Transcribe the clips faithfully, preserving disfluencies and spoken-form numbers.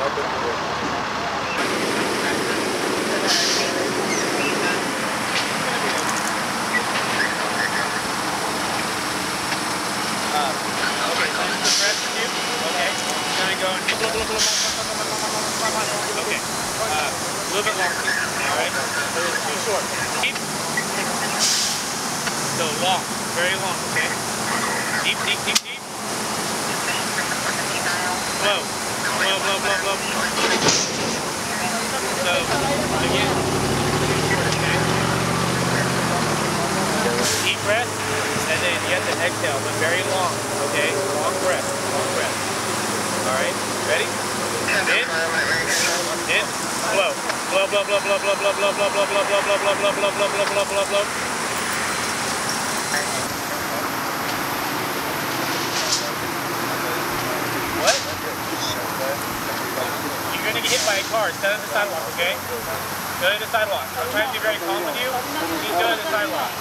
Okay. Uh, a little bit longer. Alright? It's too short. Deep. So long. Very long, okay? Deep, deep, deep, deep. Slow. Slow, blow, blow, blow. So, again. Okay. Deep breath. And then you have to exhale, but very long, okay? Long breath. Long breath. Alright? Ready? In. In. Blow. Blow, blow, blow, blow, blow, blow, blow, blow, blow, blow, blow, blow, blow, blow, blow, blow, blow, blow, blow. What? You're gonna get hit by a car. Stand on the sidewalk, okay? Go to the sidewalk. I'm trying to be very calm with you. Please go to the sidewalk.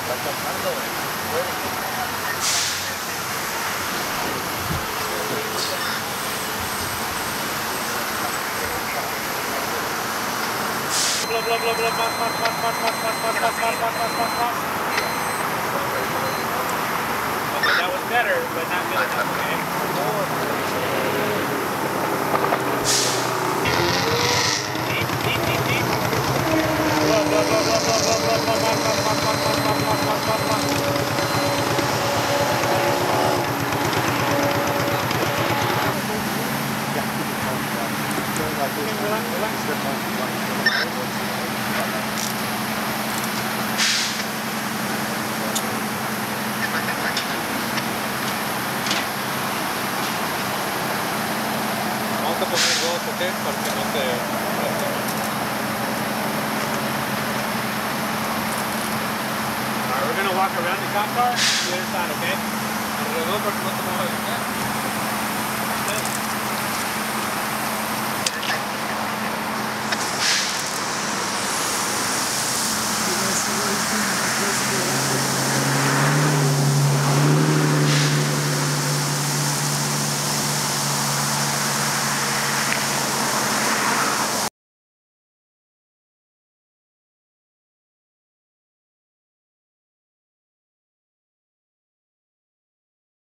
Blah, blah, blah, blah, blah, blah, blah, blah, blah, blah, blah, blah, blah, blah. Okay, that was better, but not good enough, okay? Deep, deep, deep, deep. Blah, blah, blah, blah, blah, blah, blah, blah, blah, blah, blah, blah, blah, blah, blah, blah. Relax, relax. Vamos a poner dos, ¿ok? Para que no te... Alright, we're going to walk around the cop car to the other side, okay? Alrededor para que no te muevas, ¿ok?